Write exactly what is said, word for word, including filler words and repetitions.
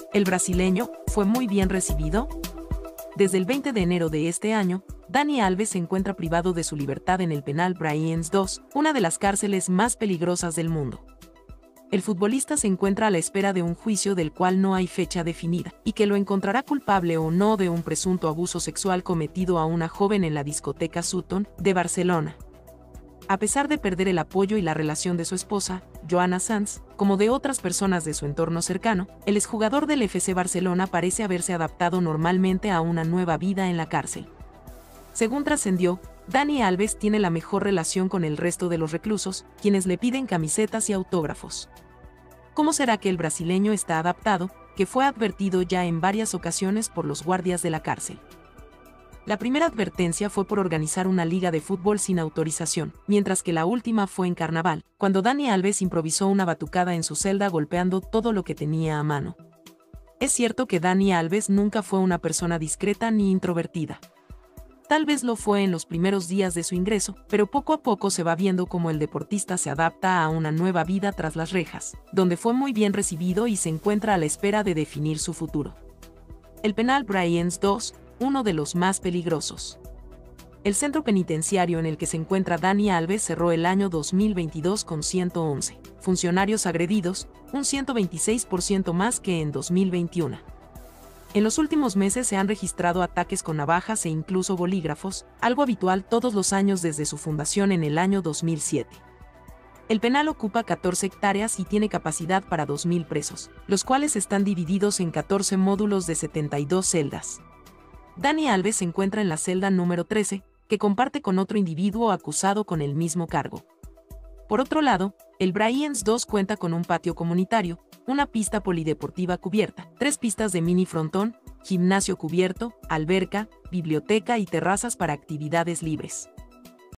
¿El brasileño fue muy bien recibido? Desde el veinte de enero de este año, Dani Alves se encuentra privado de su libertad en el penal Braiens dos, una de las cárceles más peligrosas del mundo. El futbolista se encuentra a la espera de un juicio del cual no hay fecha definida, y que lo encontrará culpable o no de un presunto abuso sexual cometido a una joven en la discoteca Sutton, de Barcelona. A pesar de perder el apoyo y la relación de su esposa, Joana Sanz, como de otras personas de su entorno cercano, el exjugador del F C Barcelona parece haberse adaptado normalmente a una nueva vida en la cárcel. Según trascendió, Dani Alves tiene la mejor relación con el resto de los reclusos, quienes le piden camisetas y autógrafos. ¿Cómo será que el brasileño está adaptado, que fue advertido ya en varias ocasiones por los guardias de la cárcel? La primera advertencia fue por organizar una liga de fútbol sin autorización, mientras que la última fue en Carnaval, cuando Dani Alves improvisó una batucada en su celda golpeando todo lo que tenía a mano. Es cierto que Dani Alves nunca fue una persona discreta ni introvertida. Tal vez lo fue en los primeros días de su ingreso, pero poco a poco se va viendo cómo el deportista se adapta a una nueva vida tras las rejas, donde fue muy bien recibido y se encuentra a la espera de definir su futuro. El penal Braiens dos, uno de los más peligrosos. El centro penitenciario en el que se encuentra Dani Alves cerró el año dos mil veintidós con ciento once funcionarios agredidos, un ciento veintiséis por ciento más que en dos mil veintiuno. En los últimos meses se han registrado ataques con navajas e incluso bolígrafos, algo habitual todos los años desde su fundación en el año dos mil siete. El penal ocupa catorce hectáreas y tiene capacidad para dos mil presos, los cuales están divididos en catorce módulos de setenta y dos celdas. Dani Alves se encuentra en la celda número trece, que comparte con otro individuo acusado con el mismo cargo. Por otro lado, el Braiens dos cuenta con un patio comunitario, una pista polideportiva cubierta, tres pistas de mini frontón, gimnasio cubierto, alberca, biblioteca y terrazas para actividades libres.